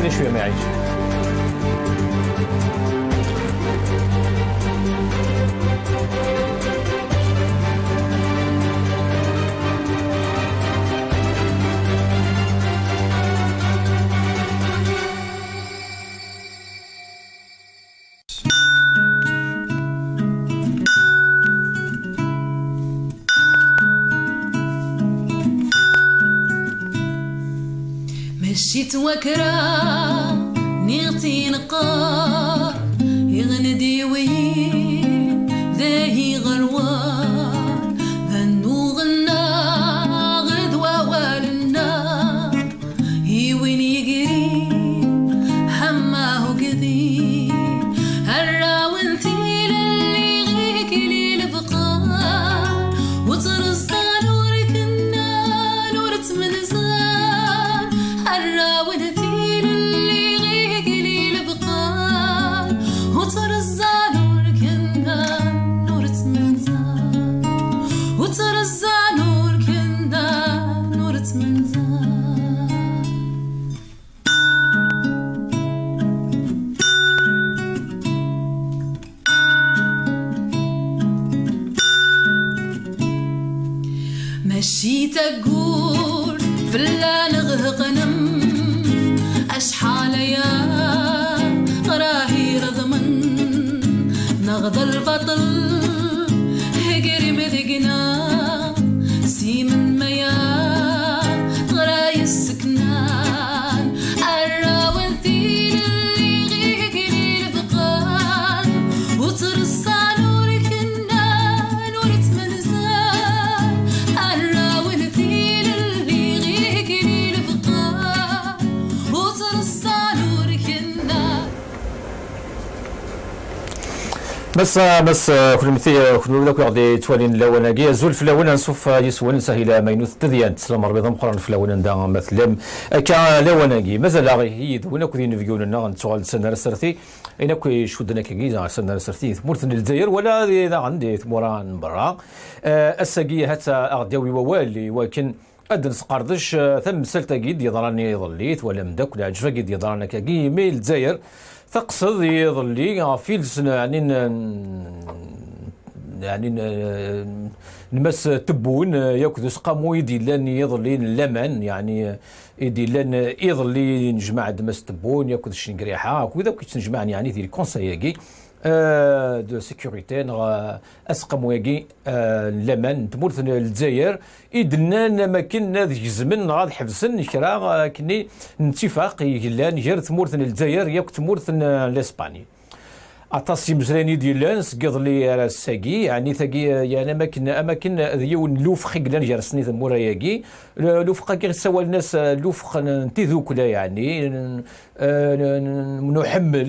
كل شويه ما يعيش. مشيت وكرا نيغتي نقار يغندي وين ذاهي غروار ذنو غنا غدوة والنا هي وين يقري هماه قذي الراون ثيل اللي غيك لي البقار وترصى نورك النا نورت من زار الراون ثيل اللي غيك لي البقار وترصى نورك النا نورت من زار وترصى نورك النا نورت من زار. مشيت أقول فلا نغهقنم أشحال يا راهي رضمن نغض البطل هجري مذقنا سيمن ميا غراي السكنان الراون ثيل اللي غيك لي البقان وترصى نورك النا نورت من زار الراون ثيل اللي غيك لي البقان وترصى نورك النا. بس كل مثي كل لك غادي توالين لوناكي زول في الاول نشوف يسون سهيله ماينوث تديان تسلم ربي مقرن في الاول دا مثلا كا لوناكي مازال هي دونا كودي نفيون لنا نتسوال سنه سرتي اين كوي شودنا كي سنه سرتي ثمورت الجزائر ولا اذا عندي ثموران برا الساقيه حتى اغداوي ووالي ولكن ادنس قردش ثم سلتاكيد يضراني ظليت ولا مدك ولا عجفاكيد يضرانا كاكي مي الجزائر تقصد يظلي فيلس يعني نمس تبون ياكل سقامو يدي لان يظلي لمن يعني يدي لان يظلي نجمع دمس تبون ياكل شنقريحه وكذا كنت نجمع يعني ديال الكونساياكي دو سيكوريتي اسقم واقي لمن تمورث الجزائر إدنا ما كنا ذيك الزمن غاد حبسن كرا كني اتفاق يقلان غير تمورث الجزائر ياك تمورث الاسباني اطاسي مزراني ديال سقيض لي الساقي يعني ثقي يعني اماكن ديون لوف خقلان جرسني ثمورا ياكي لوف كي سوى الناس لوف نتيذوك لا يعني نحمل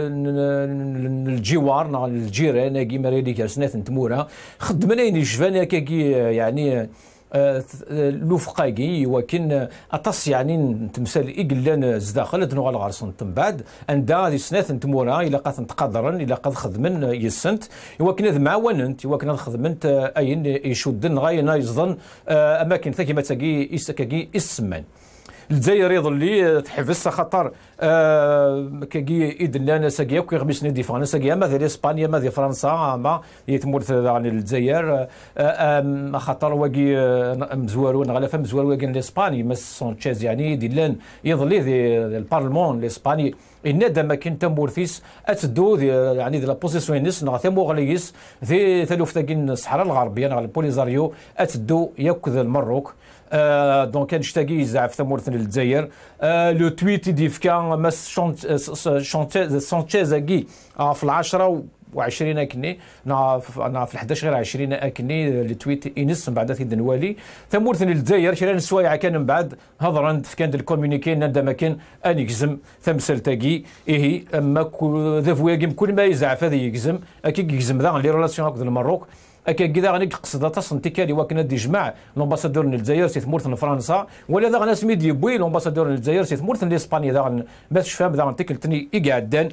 الجوار الجيران كي مريدي جرسنا ثمورا خدمنا يجفانا كي يعني لوفقاكي ولكن اطس يعني تمثال اقلان زداخل دنو الغرسن من بعد عندها هذه سنات تمورا الى قد تقدرن الى قد خدمن يسنت ولكن هذا معاوننت ولكن خدمنت اين يشدن غاينا يزضن اماكن ثقيمه تاكي يسكاكي السمان الجزائر يظلي تحفز خطر كي إدلنا ساقيا كي غمسني دي فرنسا ساقيا ما ذي إسبانيا ما ذي فرنسا ما يتمرث عن الجزائر خطر واقي مزوارون غلا فم مزوار واقي الإسباني مس سانشيز يعني ديلان يظلي ذي البرلمان الإسباني إن دام كنت مورثيس أتدو يعني ذي لابوزيسيونيس نغثي مغليس ذي ثلوف تاقين الصحراء الغربية نغ البوليزاريو أتدو ياكل المروك دونك نشتاقي يزعف ثمورث الجزائر لو تويت ديفكا مس سانشيز كي في العشرة و20 اكني نا في 11 غير 20 اكني التويت انس من بعد ثيد نوالي ثمورث الجزائر شران السوايع كان من بعد هضرا كان الكومونيكي عندما كان ان يجزم ثمثل تاكي ايه اما ذا فواقم كل ما يزعف هذا يجزم اكيد يجزم ذا لي ريلاسيون هكذا المروك اكا كذا غادي قصد تصن تيكالي وكنا دي جماع لومباسادور الجزائر سي ثمورث فرنسا ولا ذا ناس ميدي بوي لومباسادور الجزائر سي ثمورث اسبانيا ذا ما تشفهم ذا تيكلتني يقعدان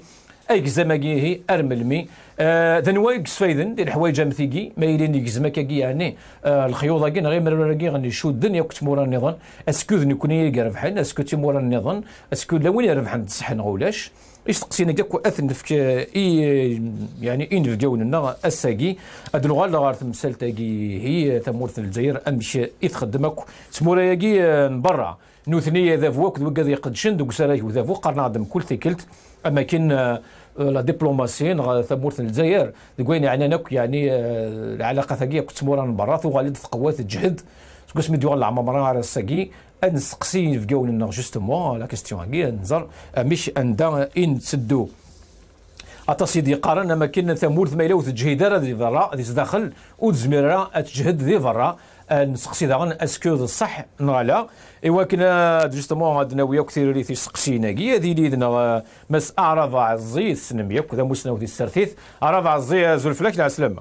اي زماكي هي ارملمي ذنوا يقصفايدن ديال الحوايج مثيكي ما يلين يقزمكاكي يعني الخيوط كي غير مرراكي غني شو الدنيا كنت مورا النظام اسكو ذني كون يربحن اسكو تي مورا النظام اسكو لا وين يربحن تصحن غولاش ايش تقسينا كاك اثن فك اي يعني ان فيديونا اساكي هاد اللغه اللي غير تمثال تاكي هي تمورث الجزائر امشي يتخدمك تموراياكي من برا نوثنيه ذا فوك وكذا يقدشن دوك سراي وذا فوق قرنا كل ثيكلت اما كاين لا دبلوماسيين ثمورث الجزائر كوين يعني نك يعني العلاقه ثقيه كنت مورا من برا وغالي تقوات تجهد سمي ديال العمر راه الساكي نسقسي في قولنا جوستومون لا كيستيون كي نزر مش اندا ان تسدو عطا سيدي قارن ما كاين ثمورث ما يلوث تجهيد راه ذي برا ذي داخل وزميره تجهد ذي برا نسقسي داغن اسكو صح نغلا ايوا كنا جوستومون عندنا ويا كثير اللي تيسقسينا كي هذه ليدنا مس اعرض عزيز سنميا كذا مسناو دي السرثيث اعرض عزيز زول فلاك على السلامه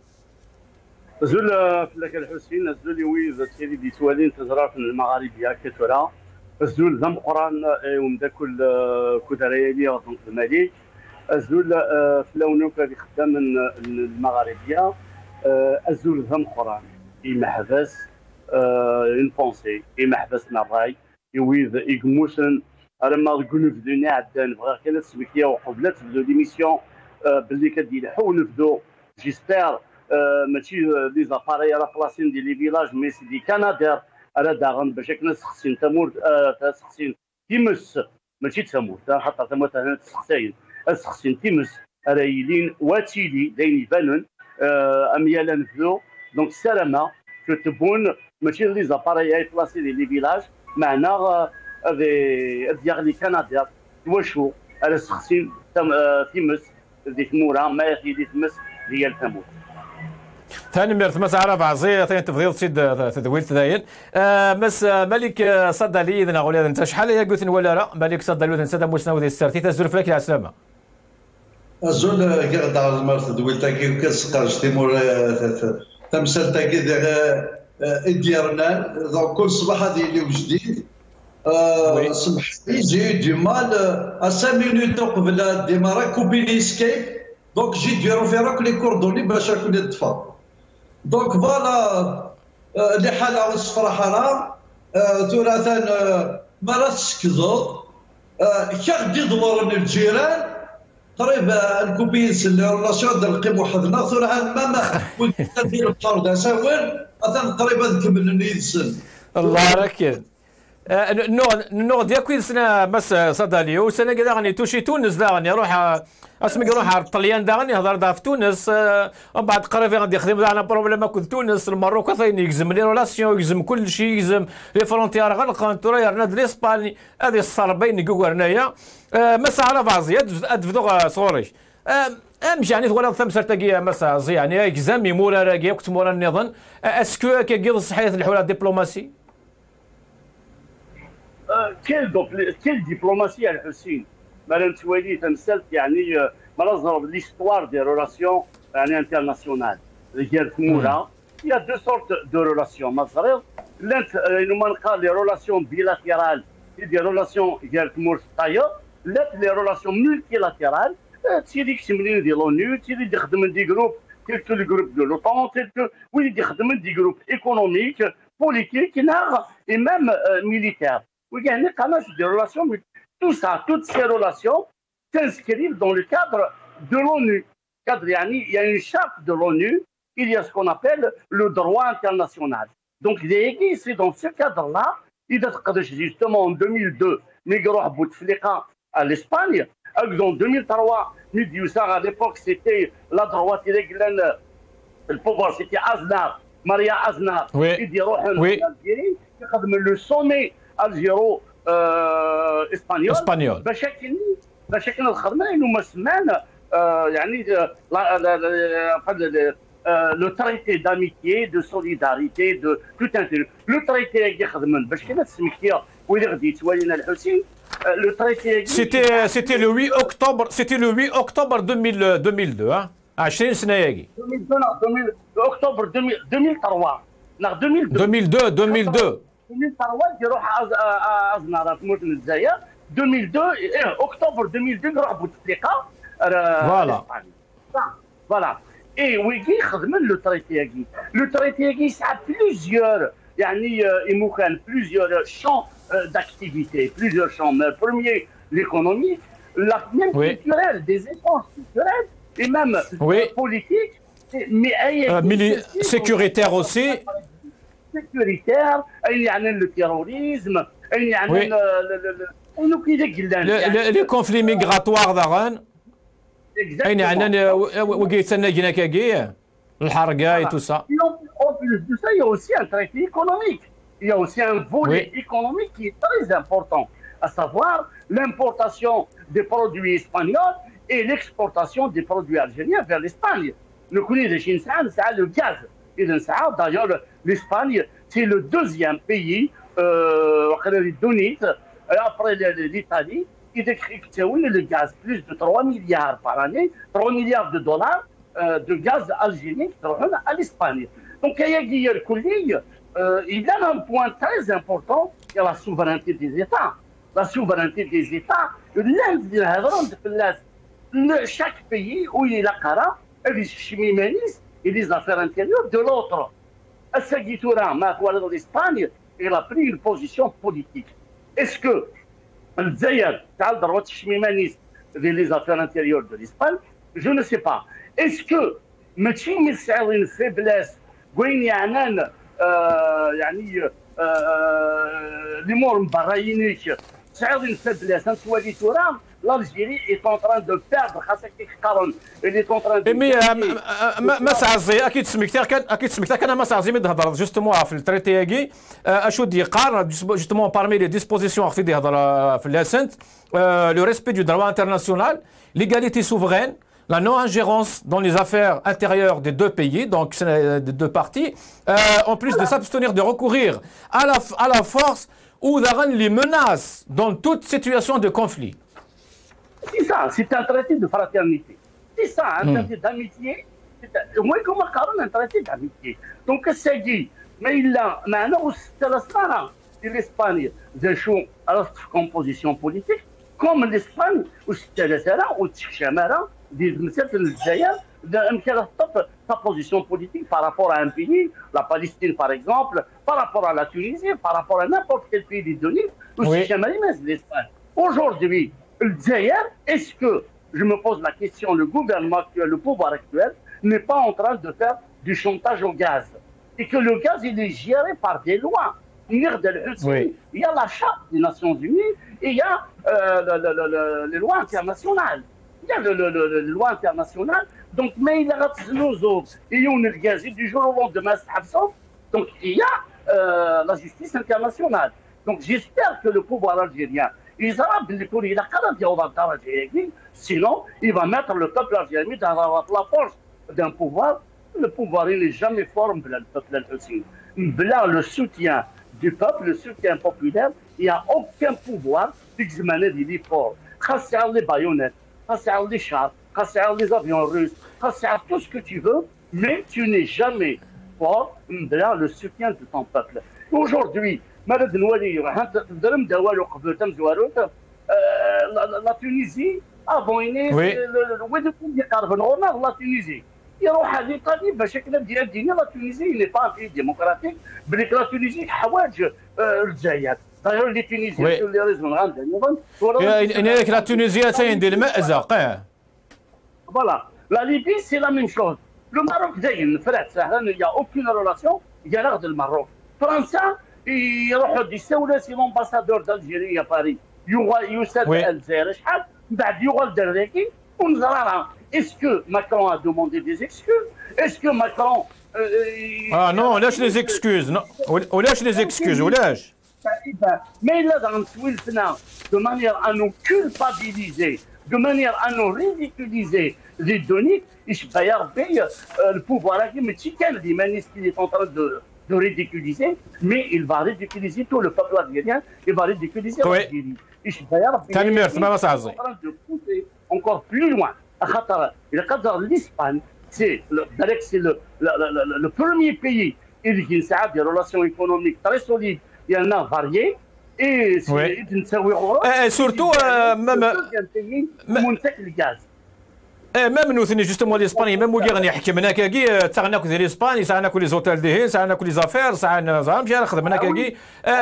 زول فلاك الحسين زول وي تيري دي توالين تزرع في المغاربيه كثره زول ذم قران ومدا كل كدريالي غطن الملك زول فلاونو كان خدام المغاربيه زول ذم قران يمحبس اون بونسي يمحبس الراي يويذ يقموسن راه تقول في الدنيا عدان بغا كان تسمكيه وقبل تبدو ليميسيون باللي كدير حول نبدو جيسبير ماشي لي زاباري راه بلاصين ديال لي فيلاج مي سي دي كنادير راه داغن باش كنا تسخسين تمور تسخسين تيمس ماشي تمور حتى تمور هنا تسخسين تسخسين تيمس راه يلين واتيلي داين يبانون اميالا نفذو دونك السلامه كتبون ماشي لي زاباري اي بلاصي لي فيلاج معنا ديال لي كنادير تواشو على سخسين تيمس ديك مورا ما يدي تمس ديال ثمود ثاني ميرت مس عرف عزيز ثاني تفضيل تسيد تدويل تداين مس ملك صدى لي اذا نقول انت شحال هي قلت ولا لا ملك صدى لي انت مسناو ديال السرتي تزول فلك على السلامه الزول كاع دار المرت تدويل تاكي كتسقاش تيمور تمثال تاكي ديالنا كل صباح هذه اللي جديد سمح لي جي دو مال 5 مينوت قبل الديمارا كوبي لي سكيب دونك جي ديرو في راك لي كوردوني باش راكم يطفى دونك فوالا اللي حاله الصفرا حرام ثلاثا مرات سكزوط كاع يدورون الجيران قريب الكوبينس اللي راسيون ديال القيم وحدنا ثلاثا ماما ندير الطرد اساور مثلا قريبا نكمل نيدسن الله راكين النوع ديال كويسنا مس صداليو سنه كذا غني توشي تونس دا غني روح اسمي روح الطليان دا غني هضر دا في تونس ومن بعد قريب غادي يخدم انا بروبليم كنت تونس المروك ثاني يجزم لي ريلاسيون يجزم كل شيء يجزم لي فرونتيير غلقان تورا رنا ليسباني هذه الصربين كوكو هنايا مس عرف عزيز ادفدو صوريش امشي يعني ولا ثمسر تاكي مسا زي يعني اكزامي مورا راكي كنت مورا النظام اسكو كيقيض الصحيح الحوار الدبلوماسي كيل دبلوماسيه الحسين مالا نتوالي تمثلت يعني مالا زرب ليستوار دي ريلاسيون يعني انترناسيونال ديال تمورا يا دو سورت دو ريلاسيون ما صغير لانت ما نلقى لي ريلاسيون بيلاتيرال دي ريلاسيون ديال تمور طايا لا لي ريلاسيون مولتيلاتيرال تيدي كتملين ديال لونو تيدي يخدم دي جروب تيلكو لو جروب دو لوطون تيلكو ويدي يخدم دي جروب ايكونوميك بوليتيك et même militaire. Oui, il y a une des relations, tout ça, toutes ces relations s'inscrivent dans le cadre de l'ONU. Il y a une charte de l'ONU, il y a ce qu'on appelle le droit international. Donc, c'est dans ce cadre-là, il y a justement en 2002, Migros Bouteflika à l'Espagne, en 2003, à l'époque, c'était la droite irrégulière, le pouvoir, c'était Aznar. Maria Aznar, oui. Le sommet algéro-espagnol. بشكل الخدمة إنه مسمان يعني le traité d'amitié, de solidarité, de tout un le traité اللي يخدم باش كذا تسمكيه وين غادي توالينا الحسين le traité c'était le 8 octobre 2002 hein 20 سنة ياكي 2002 اكتوبر 2003 2002 2003 يروح ازنار في مدن الجزائر 2002 اكتوبر 2002 نروح بوتفليقه فوالا فوالا اي ويجي خدم لو تريتي لو تريتي ساعه بليزيور يعني كان بليزيور شون d'activité, plusieurs champs. Mais le premier, l'économie, même culturelle, des échanges culturels et même politiques, mais sécuritaire aussi. Sécuritaire, il y a le terrorisme, il y a les conflits migratoires d'Aran. Et tout ça. En plus de ça, il y a aussi un traité économique. Il y a aussi un volet économique qui est très important, à savoir l'importation des produits espagnols et l'exportation des produits algériens vers l'Espagne. Le gaz. D'ailleurs, l'Espagne, c'est le deuxième pays, après l'Italie, qui décrit le gaz, plus de 3 milliards par année, 3 milliards de dollars de gaz algérien qui reviennent à l'Espagne. Donc, il y a un point très important, qui est la souveraineté des États. La souveraineté des États, chaque pays où il est la cara, et les affaires intérieures de l'autre. L'Espagne, elle a pris une position politique. Est-ce que les affaires intérieures de l'Espagne, je ne sais pas. Est-ce que une faiblesse, يعني الامور مبرينيش تعرض une faiblesse l'Algérie est en train de perdre خاصك تقارن اللي est en train de ما سعزي اكيد سمكتها كان ما سعزي من تهضر جوستومون في التريتياكي اشو دي قارن جوستومون بارمي لي ديسبوزيسيون اختي دي هضر في لاسنت لو ريسبي دو دروا انترناسيونال ليغاليتي سوفرين la non-ingérence dans les affaires intérieures des deux pays, donc des deux parties, en plus de s'abstenir de recourir à la force ou les menaces dans toute situation de conflit. C'est ça, c'est un traité de fraternité. C'est ça, un traité d'amitié. Moi, comme un traité d'amitié. Donc, c'est dit, mais il a, maintenant, c'est l'Espagne, des choses à la composition politique, comme l'Espagne, ou sa position politique par rapport à un pays, la Palestine par exemple, par rapport à la Tunisie, par rapport à n'importe quel pays des données, l'Espagne. Aujourd'hui, est-ce que, je me pose la question, le gouvernement actuel, le pouvoir actuel, n'est pas en train de faire du chantage au gaz? Et que le gaz, il est géré par des lois. Il y a la charte des Nations Unies et il y a les lois internationales. Il y a les lois internationales. Donc, mais il y a nos autres. Et on est gazé du jour au lendemain. Donc, il y a la justice internationale. Donc, j'espère que le pouvoir algérien, sinon, il va mettre le peuple algérien dans la force d'un pouvoir. Le pouvoir, il n'est jamais fort, le peuple algérien. Le soutien du peuple, le soutien populaire, il n'y a aucun pouvoir qui est fort. Les baïonnettes, les chars, les avions russes, tout ce que tu veux, mais tu n'es jamais fort le soutien de ton peuple. Aujourd'hui, la Tunisie, avant la Tunisie. يروح هذه قضيه بشكل ديال لا تونيزي اللي با في ديمقراطيك بليك لا تونيزي حوايج الجزائر داير لي تونيزيين اللي ريزون غاندير هناك لا تونيزيه تايندير المأزق فوالا لا ليبي سي لا ميم شوز لو ماروك زين فرات سهلا يا اوكين ريلاسيون يا رغد الماروك فرنسا يروحوا يساولوا سي لومباسادور دالجيري باريس يساد الجزائر شحال من بعد يوغال دراكي ونزرارها. Est-ce que Macron a demandé des excuses? Est-ce que Macron... ah non, on lâche les excuses. Non. On lâche les excuses, on lâche. Mais là, de manière à nous culpabiliser, de manière à nous ridiculiser les données, le pouvoir il est en train de ridiculiser, mais il va ridiculiser tout le peuple algérien, il va ridiculiser l'Algérie. Il est en train de pousser encore plus loin. L'Espagne, c'est le premier pays qui a des relations économiques très solides, il y en a variées, et surtout, le deuxième pays, le gaz. ميم نوثني جوستومون لاسباني ميم ولي غادي يحكم هناك كي تاعنا كو لاسباني ساعنا كو لي زوتيل دي هين ساعنا كو لي زافير ساعنا فهمتي انا خدم هناك كي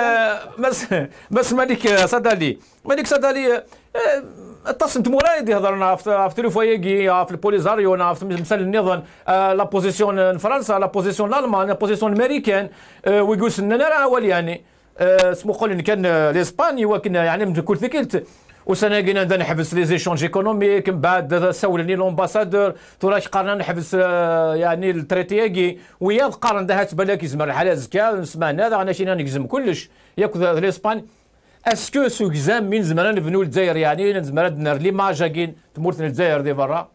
بس مالك صدالي اتصلت موراي هضرنا في تليفويكي في البوليزاريو في مثل النظام لا بوزيسيون فرنسا لا بوزيسيون الالمان لا بوزيسيون الامريكان ويقول لنا راه اول يعني اسمو قول كان لاسباني وكنا يعني من كل ثقلت وسناقينا نحبس لي زيشونج ايكونوميك من بعد سولني لومباسادور توراش قارنا نحبس يعني التريتياكي ويا قارن دهات بالك يزمر الحاله زكا سمعنا هذا انا شينا نجزم كلش ياك لاسبان اسكو سو كزام من زمان نبنوا الجزائر يعني زمان دنا ليماج كاين تمورتنا الجزائر دي برا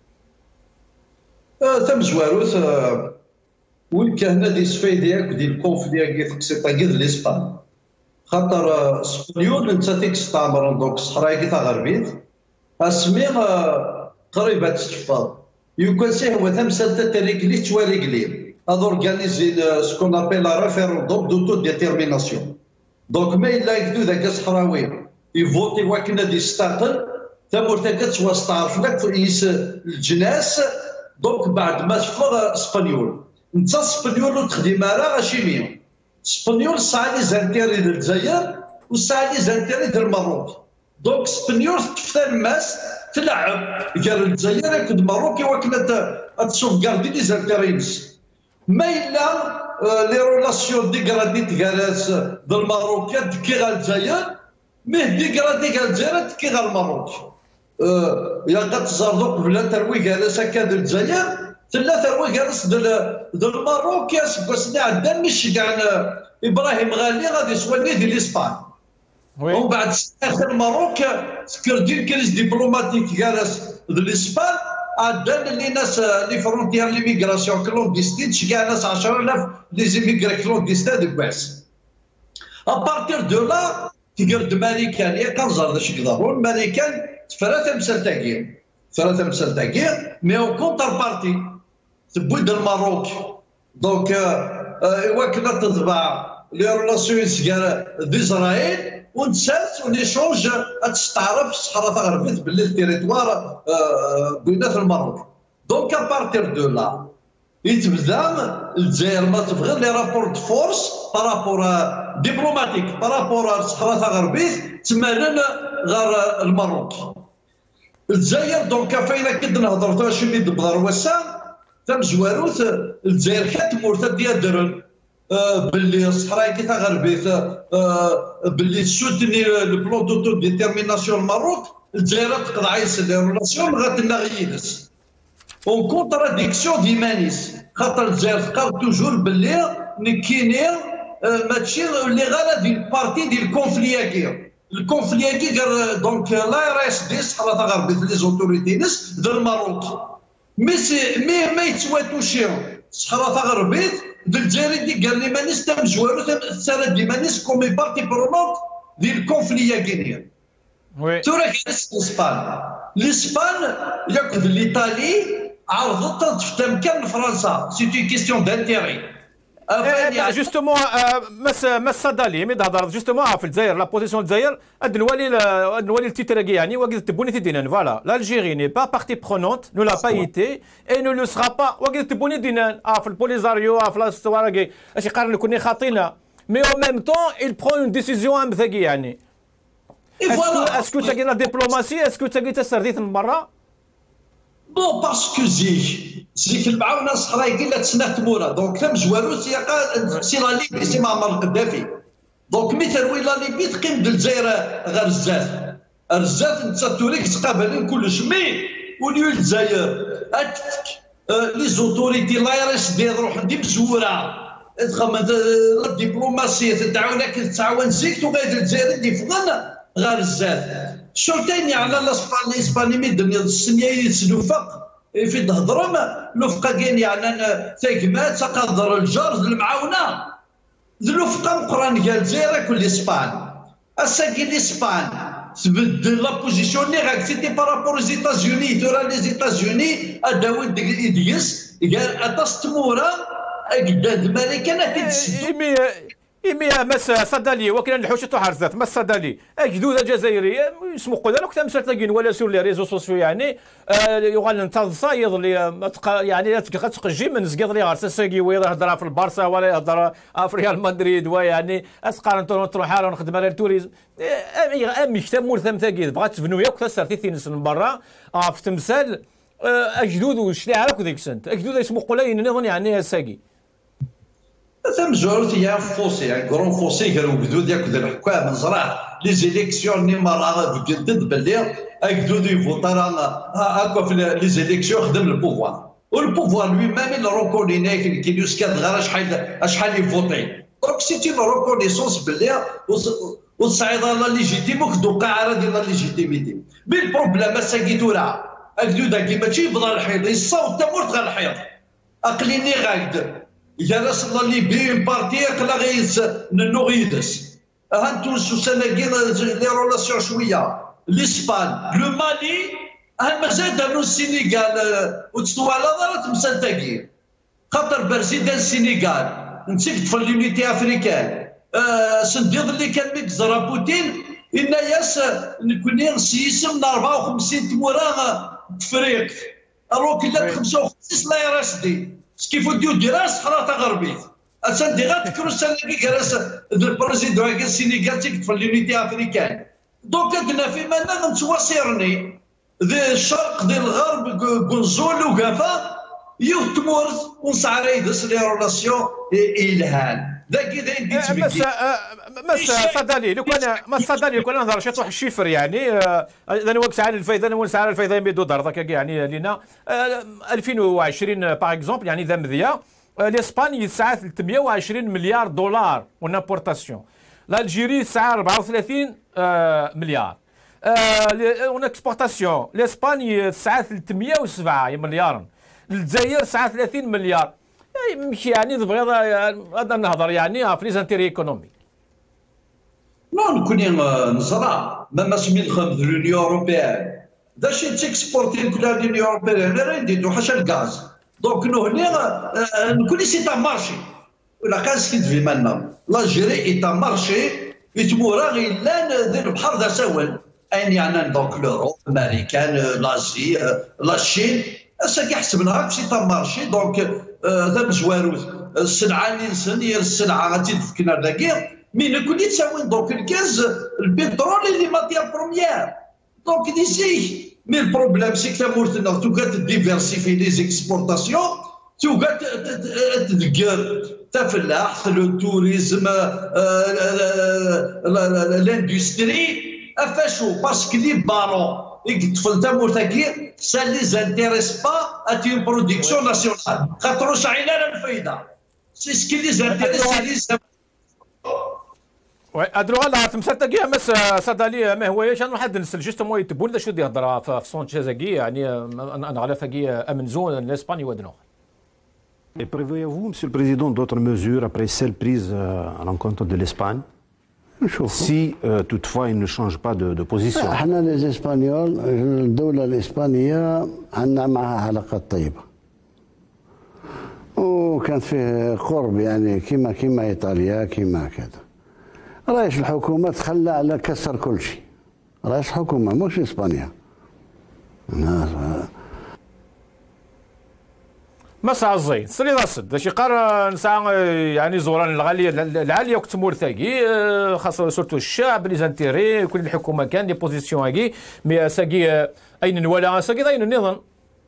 تم زواروث وين كان هذه السفايدياك ديال الكونفلي كي تقسيطا كي لاسبان خاطر اسبانيول انت تيك استعمر دونك الصحراء كي تغربيت اسمي قريبه تتفاض يمكن سي هو تمثال تريكلي تواريكلي هذا اورغانيزي سكون ابيل لا ريفيروندوم دوتو ديتيرميناسيون دونك ما الا يكدو ذاك الصحراوي يفوتي وكنا دي ستاقل تمورتك توا ستعرف لك الجناس دونك بعد ما تفضل اسبانيول انت اسبانيول تخدم راه غاشيميا اسبانيول ساعه لي زانتيري ديال الجزائر وساعه لي زانتيري ديال المغرب دونك اسبانيول تفتح الماس تلعب قال الجزائر ياكد المغرب وكنا تشوف كاردي لي زانتيري ما الا لي رولاسيون ديغرادي تكالاس ديال المغرب كي غا الجزائر ميه ديغرادي كاع الجزائر كي غا المغرب يا غتزردوك بلا تروي كالاس هكا ديال الجزائر ثلاثة روي جالس دل الماروك سنة عندنا مش كاع ابراهيم غالي غادي يسواني ديال اسبان ومن بعد اخر الماروك سكردين كريز دبلوماتيك جالس ديال اسبان عندنا اللي ناس لي فرونتيير لي ميغراسيون كلونديستين شكاع ناس 10000 لي زيميغري كلونديستان ديك باس ابارتير دو لا تقرد ماريكان يا كنزر داش يقدروا الماريكان تفرات مسال تاعي مي او كونتر بارتي تبويد الماروك دونك ايوا كنا تتبع لي رولاسيون ديزرايل ونسالت ونيشونج تستعرف الصحراء الغربيه باللي التيريتوار بينات الماروك دونك ابارتير دو لا يتبدا الجزائر ما تبغي لي رابور دو فورس بارابور دبلوماتيك بارابور الصحراء الغربيه تمالا غير الماروك الجزائر دونك فاينا كد نهضروا شنو بدر وسام تم زواروث الجزائر كانت مرتد ديال باللي الصحراء كي تغربيت باللي سوتني لو بلون دوتو ديتيرميناسيون الماروك الجزائر تقطع يس لي رولاسيون غاتنا غيدس اون كونتراديكسيون ديمانيس خاطر الجزائر تلقاو توجور باللي نكيني ماشي اللي غالا ديال بارتي ديال الكونفلياكي الكونفلياكي قال دونك لا ار اس دي الصحراء الغربيه لي زوتوريتي نس ديال الماروك مي ما يتواتوشيو الصحراء الغربيه ديال الجزائر دي قال لي مانيش تم جوارو تسالد لي مانيش كومي بارتي برونونت ديال الكونفلياكي وي تورا كاس الاسبان ياكد الايطالي عرضت تفتم كان فرنسا سيتي كيستيون دانتيري جوستومون مس صدالي مي تهضر جوستومون في الجزائر لا بوزيسيون الجزائر النوالي التيتراكي يعني وقت تبوني دينان فوالا l'Algérie n'est pas partie prenante ne l'a pas été et ne le sera pas وقت تبوني دينان في البوليزاريو في السواراكي اش يقارن كوني خاطينا مي او ميم طون il prend une décision امثاكي يعني اسكو تاكي لا دبلوماسي اسكو تاكي تسرديت من برا بون باسكو زيك المعاونه الصحراء كي تسنى تموره دونك تم جوارو سي لا ليبي سي معمر القذافي دونك مي تروي لا ليبي تقيم الجزائر غير الزاف انت توريك تقابلين كلش مي وليو الجزائر لي زوتوريتي لا ار اس دي روح دي مزوره لا دبلوماسيه تعاونك تعاون زيك وغايد الجزائر دي فضل غير الزاف شرطين على الاسباني مي الدنيا السنيه يتسلوفق في تهضرهم لوفقا كاين يعني تاكمات تقدر الجار المعاونه لوفقا مقران كاع الجزائر كل اسبان اساكي الاسبان تبدل لا بوزيسيون اللي غاك سيتي بارابور لي زيتازوني تورا لي زيتازوني اداو ديس قال اتستمورا قداد الملكه إمي مس صدالي وكان الحوشة حرزات مس صدالي أجدود الجزائري اسمه قدر وقت مسات لاقين ولا سور لي ريزو سوسيو يعني يغال ننتظر صايد لي يعني تقجي من زقيض لي غارسا ساقي ويهضر في البارسا ولا يهضر في ريال مدريد ويعني اسقار نروح حاله ونخدم على التوريزم امي كتاب مورثم ثاقي بغات تبنو ياك تسرتي ثينس من برا في تمثال اجدود وش لي عارف ذيك السنت اجدود اسمه قلاين نظن يعني ساقي ثم جورت يا فوسي يعني كرون فوسي قالوا جدود ياك الحكام نزرع لي زيليكسيون اللي مرة جدد باللي جدود يفوتر هكا في لي زيليكسيون خدم البوفوار والبوفوار لوي ميم اللي روكونينا كي يسكت غير شحال يفوتي دونك سيتي اون روكونيسونس باللي وتصعيد لا ليجيتيم وكدو قاعره ديال لا ليجيتيميتي مي البروبليم اساكيتورا جدود كي ماشي يبدا الحيط يصاوب تا مورت غير الحيط اقليني غايد يا راس الله اللي بين بارتي قلا غيس نوغيدس هانتوس سناكي لي رولاسيون شويه لاسبان لو مالي مازال هانو السينيغال وتطوال ضرات مسنتاكي خاطر برزيدان السينيغال نسكت في اليونيتي افريكان صنديق اللي كان ميكزرا بوتين ان ياس نكوني نسيسم من 54 تمورا تفريق الوغ كي 55 لا يراسدي كيف ديو دراس خلاطه غربيت اسان غات كروسا كي كراس البريزيدون كاع السينيغال تيك في اليونيتي افريكان دونك كنا في مانا نتواصرني ذي الشرق ذي الغرب كونزول وكافا يوتمورز ونسعريدس لي رولاسيون الهان ذاك ذا نديت مس صدالي لو كان مس صدالي لو كان نهضر شي واحد الشيفر يعني انا وقت على الفايده انا ونسعى على الفايده يمدو دار ذاك يعني لينا 2020 باغ اكزومبل يعني ذا مذيا الاسبان يسعى 320 مليار دولار اون امبورتاسيون الجيري يسعى 34 مليار اون اكسبورتاسيون الاسبان يسعى 307 مليار الجزائر سعى 30 مليار ماشي يعني تبغي هذا نهضر يعني في ليزانتيري ايكونومي نون كوني نزرع ما سمي الخمس لونيون اوروبيان داشي تيكسبورتي كل لونيون اوروبيان انا نديرو حاشا الغاز دونك نو هنا نكوني سي تا مارشي ولا كاس كي تفي مالنا لاجيري اي تا مارشي يتمورا غير لان ذي البحر ذا ساول اين يعني دونك لوروب الامريكان لازي لاشين هسا كيحسبنا هاك سي تا مارشي دونك ذا مزواروث السلعه اللي نسن هي السلعه غادي تفكنا داكيا مي نكون يتساوي دونك الغاز البترول اللي ماتيير بروميير دونك ديسي مي البروبليم سي كلا مورتنا توكا تديفيرسيفي لي زيكسبورتاسيون توكا تدقر تفلاح لو توريزم الاندستري افاشو باسكو لي بالون يطفل تامورتاكي سا لي زانتيريس با اتي اون برودكسيون ناسيونال خاطرو شعينا الفايده سي سكي لي زانتيريس وي ادرو لا تمساتاكي مس صدالي ما هو شان واحد نسل جوستومون يتبون دا شو يهضر في سونتشيزاكي يعني انا على فاكي امنزون لاسباني ودنو. Et prévoyez-vous, Monsieur le Président, d'autres mesures après celles prises à l'encontre de l'Espagne si toutefois il ne change pas de position? احنا الاسبانيول الدولة الإسبانية عندنا معها علاقات طيبة وكانت فيه قرب يعني كيما إيطاليا كيما كذا. رئيس الحكومة تخلى على كسر كل شيء. رئيس الحكومة مش إسبانيا. مساء الزين سري راسد شي قار نساء يعني زوران العاليه وقت مورثاكي خاصه سورتو الشعب لي زانتيري كل الحكومه كان دي بوزيسيون هاكي مي ساكي اين ولا ساكي اين النظام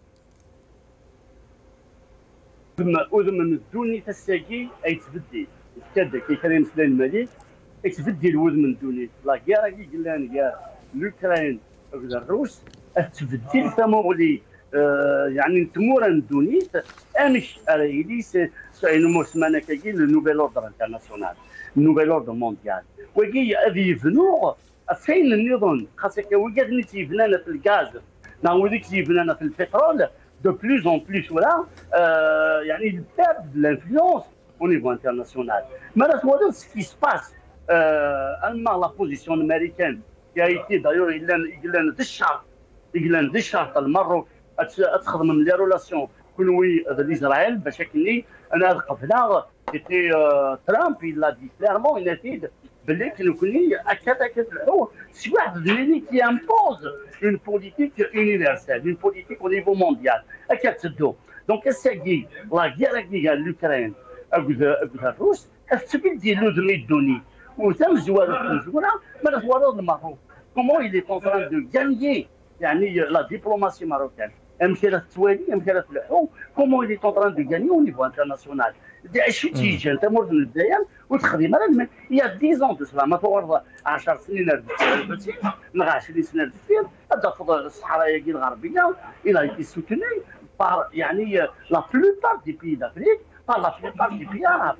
اذن الدوني تساكي اي تبدي كذا كي كان مسلم الملك اي تبدي الوزن من دوني لا كيرا كي قلنا كاع لوكرين الروس تبدي الثمولي يعني تمورا دونيت امش اريليس ساينو موسمانا كاين لو نوفيل اوردر انترناسيونال نوفيل اوردر مونديال وكي هذه فنو فين النظام خاصك وكاد نتي فنانه في الغاز نعاودك تي فنانه في البترول دو بلوز اون بلوس ولا يعني الباب لانفلونس au niveau international. Malheureusement, ce qui se passe, la position américaine qui a été d'ailleurs, il a des chartes le Maroc تخدم من لي رولاسيون كلوي لاسرائيل باش كني انا قبلها سيتي ترامب il a dit clairement il a dit باللي كنكوني هكذا كتلعبوا شي واحد اللي كي امبوز اون بوليتيك يونيفرسال اون بوليتيك او نيفو مونديال هكا تسدو دونك الساكي لا غير كي قال لوكرين اكد الروس السبيل ديالو دميدوني وتم زوار ما زوار المغرب كومون il est en train de gagner يعني لا دبلوماسي ماروكان امثله التوالي امثله الحو كومون il est en train de gagner au niveau international شي تيجي انت مور الجزائر وتخدم مال يا 10 دو سلا ما فوق 10 سنين من 20 سنه دفير هذا في الصحراء الغربيه الى ايتي سوتوني بار يعني لا بلوبار دي بي دافريك بار لا بلوبار دي بي عرب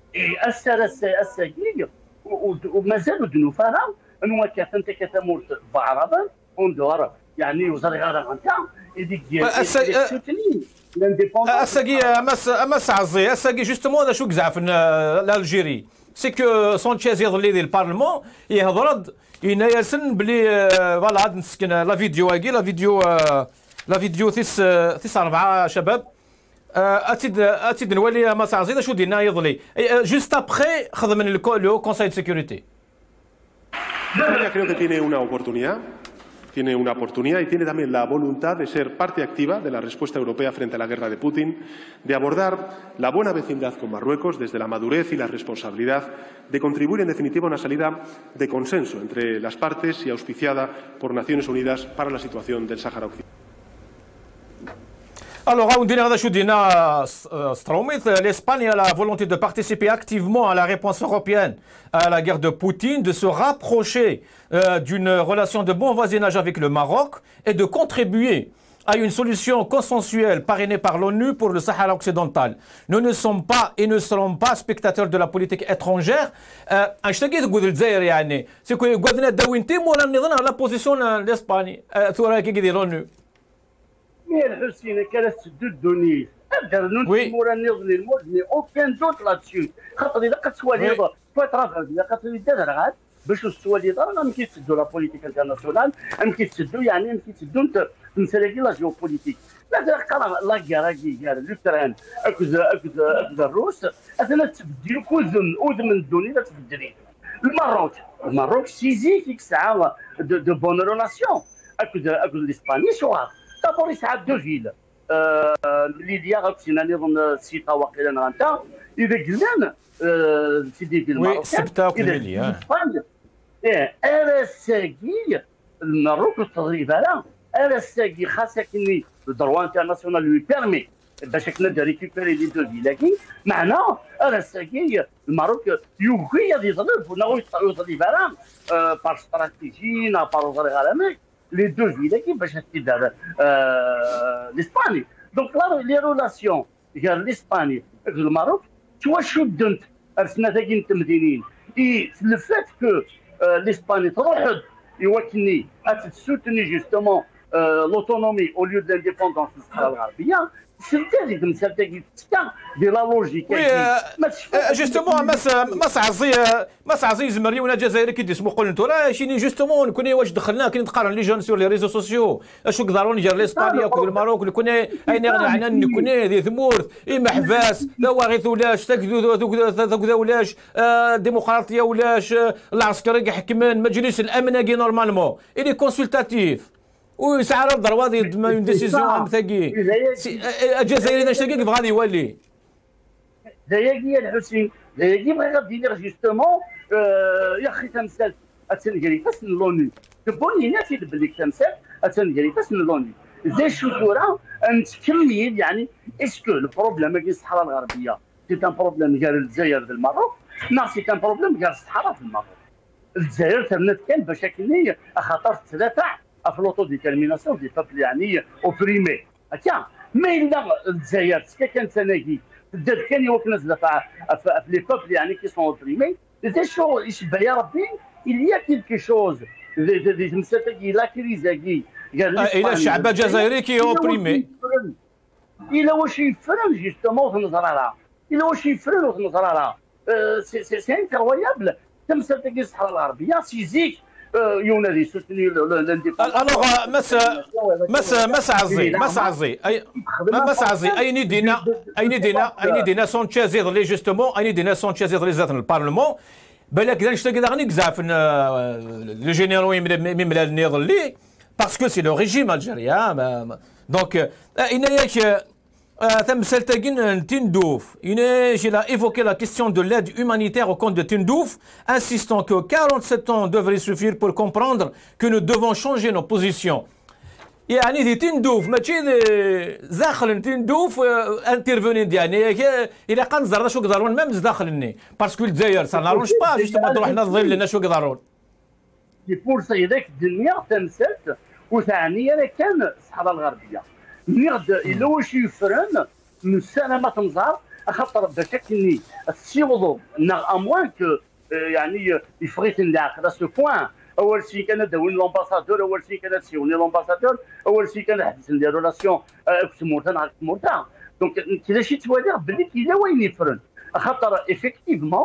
الساكي ومازالوا دنوفانا انه كانت كتمور بعربا وندور يعني وزاري غادا انت يديك سوتوني الساقي امس عزي الساقي جوستومون هذا شو كزعف الالجيري سي كو سانشيز يظلي ديال البارلمون يهضرد ينايرسن بلي فوالا عاد نسكن لا فيديو هاكي لا فيديو ثيس 4 شباب اتيد نولي امس عزي شو دينا يظلي جوست ابخي خدم من لو كونساي دو سيكوريتي. Creo que tiene una oportunidad. Tiene una oportunidad y tiene también la voluntad de ser parte activa de la respuesta europea frente a la guerra de Putin, de abordar la buena vecindad con Marruecos desde la madurez y la responsabilidad, de contribuir en definitiva a una salida de consenso entre las partes y auspiciada por Naciones Unidas para la situación del Sáhara Occidental. Alors, l'Espagne a la volonté de participer activement à la réponse européenne à la guerre de Poutine, de se rapprocher d'une relation de bon voisinage avec le Maroc et de contribuer à une solution consensuelle parrainée par l'ONU pour le Sahara occidental. Nous ne sommes pas et ne serons pas spectateurs de la politique étrangère. C'est que la position de l'Espagne. الحسين كانت تسدو الدنيا درنا مورا نظني الموزني اوكان دوت لاتشي خاطر اذا كتسوالي فتره اذا كتدير غاد باش السوالي راه ما كيتسدو لا بوليتيك انترناسيونال ما كيتسدو يعني ما كيتسدو نسالي لا جيوبوليتيك لا قال لا كاراكي قال لوكران اكد الروس اثنا تبدلوا كوزن من الدنيا لا تبدلي المغرب سيزي فيك ساعه دو بون ريلاسيون اكد الاسباني شوار دابور يسعى دو فيل ليديا غتسينا نظن سيتا واقيلا نغانتا اذا قلنا سيدي في المغرب سبتا وكميليا انا الساقي المغرب التضريبه انا الساقي خاصه كني الدروا انترناسيونال لو بيرمي باش كنا ريكوبيري لي دو فيلاكي معنا انا الساقي المغرب يوكي يضرب ونغوي يضرب بار استراتيجي بار غرامي les deux villes qui باش تدار l'Espagne. Donc là les relations entre l'Espagne et le Maroc توشدنت ارسنا تاكين التمدينين اي le fait que l'Espagne تروح يوكني تسوتني جوستومون l'autonomie au lieu de l'indépendance في الصحراء الغربيه سلتازي تمسالتاكي تسكا دي لا لوجيك جوستومون مس عزيز زمري ولا جزائري كي اسمو قول انتو راه شيني جوستومون كوني واش دخلنا كي نتقارن لي جون سور لي ريزو سوسيو اشو قدروا نجر لاسبانيا وكل الماروك كوني اين عنان كوني ذي ثمورث اما حفاس لا واغيث ولاش تاكذا ولاش ديمقراطيه ولاش العسكري يحكمن مجلس الامن كي نورمالمون الي كونسلتاتيف ويسعى راه ضرواضي اون ديسيزيون ثاقي الجزائري اش ثاقي كيف غادي يولي داياكي الحسين داياكي بغى غادي يدير جوستومون يا اخي تمثال اتنقري فاس لوني تبوني ناس يدبل لك تمثال اتنقري فاس لوني زي الشطوره نتكمل يعني اسكو البروبليم كاين الصحراء الغربيه سي ان بروبليم كاع الجزائر في المغرب نا سي ان بروبليم كاع الصحراء في المغرب الجزائر تمنت كان باش كاين خاطر تدافع في لوطو ديتيرميناسيون دي بابل يعني اوبريمي هكا ما الا الجزائر كانت تناقي تدات كان يوك ناس دافع في لي بابل يعني كي سون اوبريمي دي شو يشبه يا ربي il y a quelque chose دي مساتكي لا كريزاكي الى الشعب الجزائري كي اوبريمي الى واش يفرن جوستومون في النظراره الى واش يفرن في النظراره سي انكرويابل تمساتكي الصحراء الغربيه سيزيك يونادي سوتني الوغ مسعزي اين دينا سانشيز يضلي جوستومون اين دينا سانشيز يضلي ذات البارلمون بالك اذا نشتاق غادي نكزاف لو جينيرو مملا يضلي باسكو سي لو ريجيم الجيريان دونك اين ياك Tamsaltagin Tindouf, il a évoqué la question de l'aide humanitaire au compte de Tindouf, insistant que 47 ans devraient suffire pour comprendre que nous devons changer nos positions. يعني دي تندوف ماشي داخل تندوف انترفونين يعني الى قنزرنا شو قدرون ما داخلني باسكو الجزائر سنارونش با جوستومون نروح نظل لنا شو قدرون دي فرصه هذاك الدنيا تمسات وثانيا انا كان الصحراء الغربيه ملي غدا الا واش يفرن من السلامه تنظهر خاطر باش كني السيوضو اموان كو يعني يفريت نداخل سو بوان اول شيء كان داوين لومباسادور اول شيء كان سيوني لومباسادور اول شيء كان حدث دي ريلاسيون كتمورتان كتمورتان دونك كذا شي توالي بلي كاين وين يفرن خاطر افيكتيفمون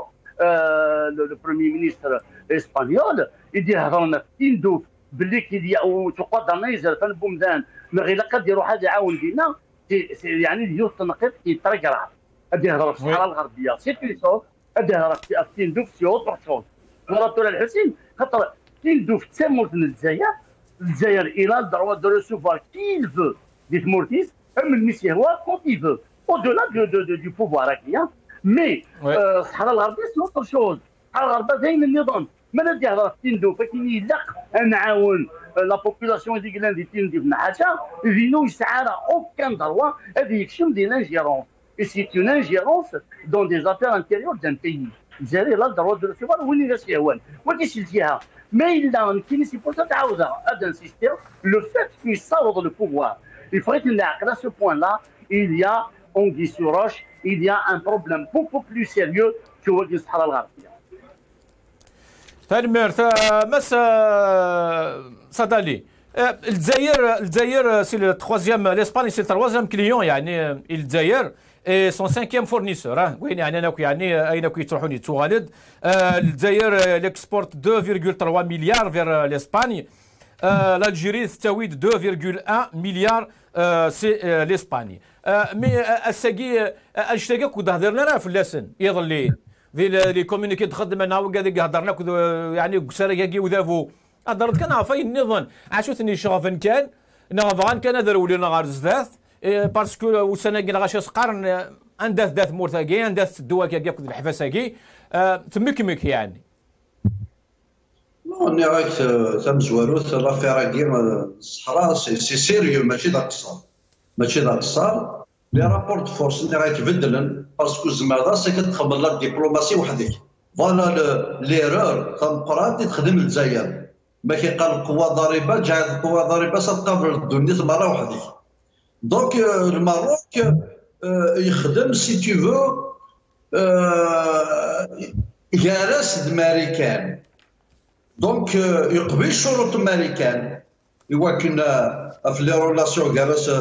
لو بروميي مينيستر اسبانيول يدير هضرنا في تندوف بلي كي وتقدر نيزر في البومدان غير قد يروح هذا يعاون دينا يعني اليوت تنقيط يترقع هذه يهضر في الصحراء الغربيه سي كريسوف هذه يهضر في تندوف سي اوتر شوز مراتور الحسين خاطر تندوف تسموت من الجزائر الى الدروا دو ريسوفوار كيل فو دي تمورتيس من الميسي هو كونت يفو او دولا دو بوفوار هكايا مي الصحراء الغربيه سي اوتر شوز الصحراء الغربيه دايما النظام ما ندي هضر في تندوف كاين يلق نعاون لا بوبولاسيون ديال دي تندوف من حاجه فينو يسعى اوكان دروا هذه يكشم دي لانجيرونس اي سي اون انجيرونس دون دي زافير انتيريور دان بيي الجزائر لا دروا دو ريسيفوار وين لا سيهوان ولكن شلتيها ما الا كاين سي بور تعاودها هذا انسيستير لو فات كو يصاوب لو بوفوار يفريت نعقل à ce point là il y a anguille sous roche il y a un problème beaucoup plus sérieux que هو الصحراء الغربيه تنمير مس صدالي الجزائر سي لو تخوازيام لاسباني سي تروازيام كليون يعني الجزائر اي سون سانكيام فورنيسور وين يعني انا يعني اين كيتروحوني توالد الجزائر ليكسبورت 2.3 مليار فير لاسباني l'Algérie تستويد 2.1 مليار سي لاسباني مي الساقي اشتاقا كود هضرنا في اللسن يظل لي كومونيكي تخدم انا وكذا هضرنا يعني قسرة كي وذافو هضرت كان عفاي النظام عاشوتني شغفا كان نغفغان كان هذا ولينا غار زداث باسكو وسناكي غاش قرن انداث ذات مورثاكي انداث الدواء كي الحفاساكي تمكمك يعني ني راك تمزواروث لافيراكي الصحراء سي سيريو ماشي داك الصار ماشي داك الصار لي رابور دو فورس اللي راهي تبدلن باسكو زعما سي كتخدم لا ديبلوماسي وحدك فوالا ليرور تنقرات تخدم الجزائر ما كيقال القوى الضاربه جعلت القوى الضاربه ستقابل الدنيا مره وحدك دونك الماروك يخدم سي تو فو يارس الماريكان دونك يقبل شروط الماريكان يوكن في لي ريلاسيون جالس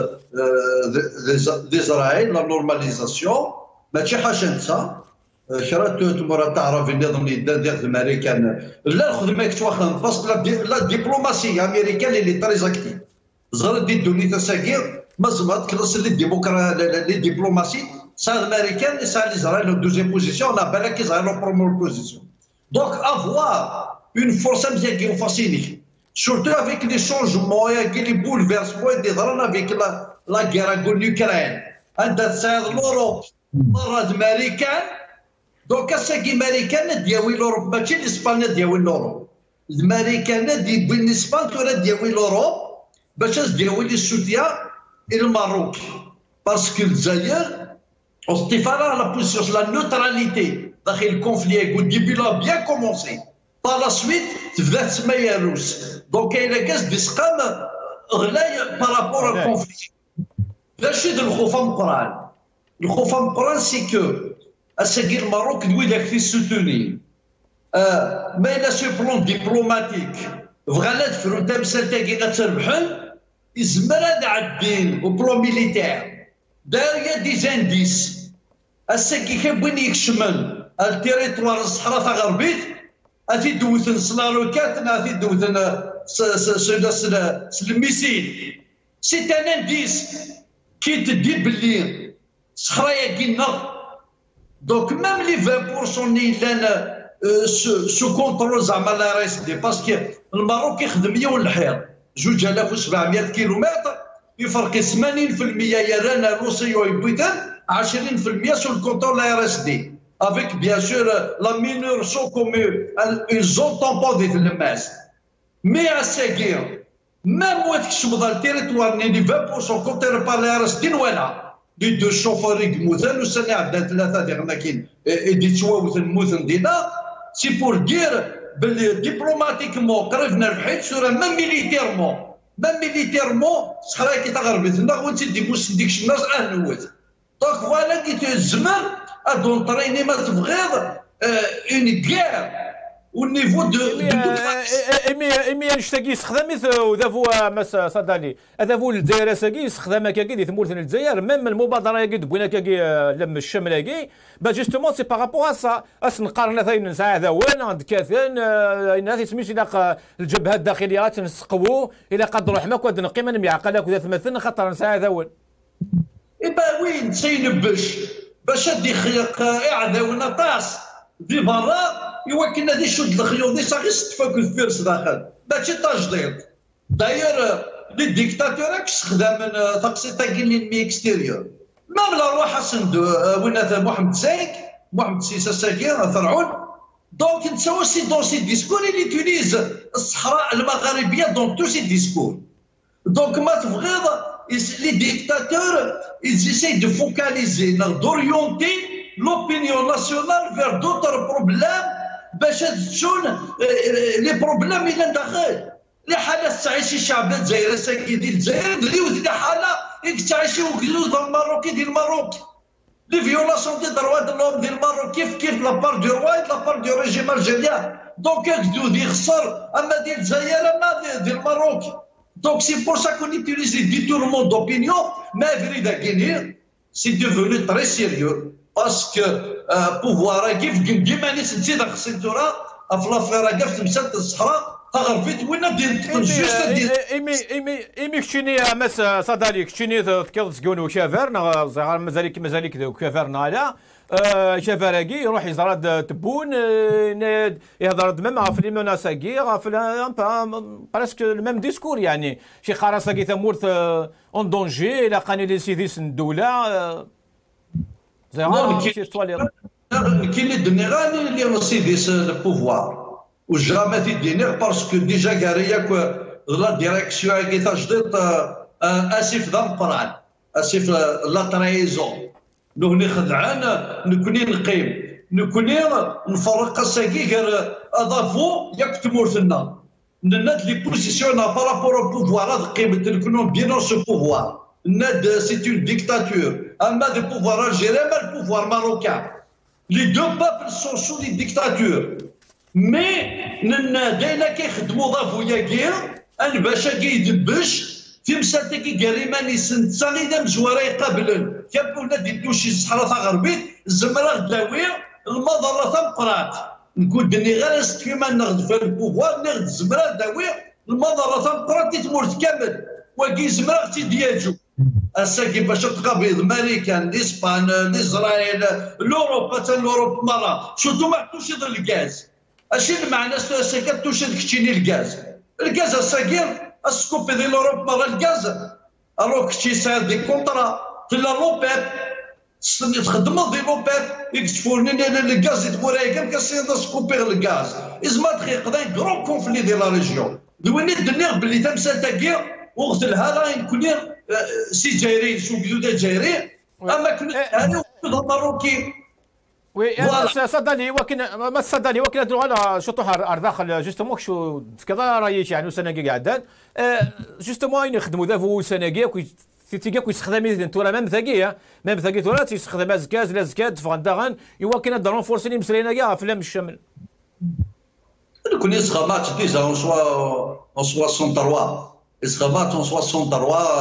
ديزرايل لا نورماليزاسيون ماشي حاجه نتا شرات تمر تعرف النظام اللي دار الامريكان لا الخدمه كتواخد باسكو لا دبلوماسيه امريكان اللي تري اكتيف زغر دي دونيتا ساكير مازمات كلاس لي دبلوماسي سا الامريكان سا اسرائيل دوزيام بوزيسيون لا بالك اسرائيل بروميير بوزيسيون دونك افوار اون فورس امريكان فاسينيك surtout avec les changements et les bouleversements des drames avec la guerre en Ukraine. عندها تساعد l'Europe مرة الأمريكان دونك الساقي الأمريكان دياوي l'Europe ماشي الإسبان دياوي l'Europe. الأمريكان دياوي الإسبان تورا دياوي l'Europe باش دياوي السوديا إلى الماروك باسكو الجزائر اصطفال على بوزيسيون لا نوتراليتي داخل الكونفلي au début là bien commencé. Par la suite تبدا تسمى روس دونك كاينه كاس ديسقام غلاي بارابور او كونفلي باش يدير الخوف من القران الخوف من القران سي كو الساقي الماروك دوي داك في سوتوني ما الا سو بلون ديبلوماتيك فغالات فرونتا مسالتاكي غتربحن يزمر هذا عالدين او بلون ميليتير داير دي زانديس الساقي كان بغين يكشمل التيريتوار الصحراء الغربيه اتي دوثن سلاروكات اتي دوثن الميسيل. سي ان انديس كي تدي باللي صحرايا كينا دونك ميم لي 20% اللي لان سو كونترول زعما لا ار اس دي باسكو الماروك يخدم يوم الحيط 2700 كيلومتر يفرق 80% يا رانا روسيا ويبويتان 20% سو الكونترول لا ار اس دي افيك بيان سور لا مينور سو كومو اون زون طومبون دي الماس مي اساكير ميم وقت كشمض التيريتوار ني 20% كونتر بار لا ار اس دي نوالا دي دو شوفور يموتن وسنة عندنا ثلاثة ديالنا كاين يتواوثن موثن دينا سي بور دير باللي ديبلوماتيكمون قربنا الحيط سورة ميم ميليتيرمون صحراء كي تغربتنا وانت ديبوس ديك الناس نوت دونك فوالا كي تزمر ادون طريني ما تبغيض اون كير والنيفو دو ايمي نشتاقي يستخدم ودافو مس صدالي هذا هو الجزائر ساكي يستخدم كاكي ثمورث الجزائر ميم المبادره كاكي بوينا كاكي لم الشمل كاكي با جوستومون سي باغابور سا اس نقارن ثاين ساعه هذا وين عند كاثن الناس سميت الى الجبهه الداخليه تنسقوا الى قدروا حماك ود نقيم نميعقلك وذا ثمثن خاطر ساعه هذا وين ايبا وين تينبش باش دي خلق اعداونا طاس دي برا يوكلنا دي شد الخيوط دي صافي ستفاك الفيرس داخل ماشي تجديد داير لي ديكتاتور استخدام تقسيط كاين لي اكستيريور مام لا روح صندو وين محمد زايك محمد سيسا ساكن فرعون دونك نتساوى سي دون سي ديسكور اللي تونيز الصحراء المغاربيه دون تو سي ديسكور دونك ما تبغيض لي ديكتاتور يزيساي دو فوكاليزي دوريونتي l'opinion nationale vers d'autres problèmes باش تشون لي بروبليم الى داخل لي حاله تعيش الشعب الجزائري ساكي ديال الجزائر ديال ودي حاله تعيشي وكلوز الماروكي ديال الماروك لي فيولاسيون دي دروا ديال لوم ديال الماروك كيف لابار دو روا لابار دو ريجيم الجيريان دونك كدو يخسر اما ديال الجزائر اما ديال الماروك دونك سي بور سا كون يوتيليزي ديتورمون دوبينيون ما فريدا كاينين سي ديفوني تري سيريو باسكو بوفوار كيف ديما ناس نزيد خصيتورا في لافير كاع في مساله الصحراء تغرفت وين ديال جوست ايمي كشيني مس صدالي كشيني تكيض سكون وشافر زعما مازالك وكافر نالا شافراكي يروح يزرد تبون يهضر ميم في لي مناساكي في براسك الميم ديسكور يعني شي خراساكي ثمورث اون دونجي الى قاني لي سيديس الدوله كاين اللي دنيغاني اللي سيديس البوفوار وجامات الدينيغ باسكو ديجا كارياك لا ديريكسيون كي تجديد اسف ذا مقران اسف لا ترايزون نوني خدعان نكوني نقيم نكوني نفرق ساكي غير اضافو ياك تمورثنا ناد لي بوزيسيون بارابور او بوفوار هاد قيمه نكونوا بيان سو بوفوار ناد سي اون ديكتاتور اما دي بوفوار الجيريان ما البوفوار ماروكان لي دو بابل سون سو دي ديكتاتور مي دايما كيخدموا ضافويا كير ان باشا كيدبش في مساتكي كريماني سنت غيدا مزواره يقابلن كابونا ديدو شي صحراء غربيت الزمره داويه المضره تمقرات نقول دني غير كيما ناخذ في البوفوار ناخذ الزمره داويه المضره تمقرات تمورت كامل وكي زمره تيدياجو الساكي باش تقابل امريكان اسبان اسرائيل الاوروبا حتى الاوروب مره شفتوا ما عطوش يضل الغاز اشي المعنى الساكي توش كتشيني الغاز الساكي اسكوبي ديال الاوروب مره الغاز الوغ كشي ساير دي كونطرا تلا لوبيب تخدموا دي لوبيب يكتفوني الغاز يتبوراي كان كاسين سكوبي الغاز ازما دقيق دا كرون كونفلي ديال لا ريجيون دويني الدنيا بلي تمسا تاكي وقت الهلا يكون سي جايري سوق جوده جايري اما كنا هذا الماروكي وي صدقني ولكن هادو على شطوح داخل جوستومون شو كذا رايش يعني سنه قاعدان جوستومون يخدموا ذا فو سنه تيجاك يستخدم تورا ميم ثاقي تورا تيستخدم زكاز لا زكاد فغندغان يوكن هاد رونفورسيني مسلينا كاع في الشمال كون يسخمات ديجا اون سوا 63 اسخمات اون 63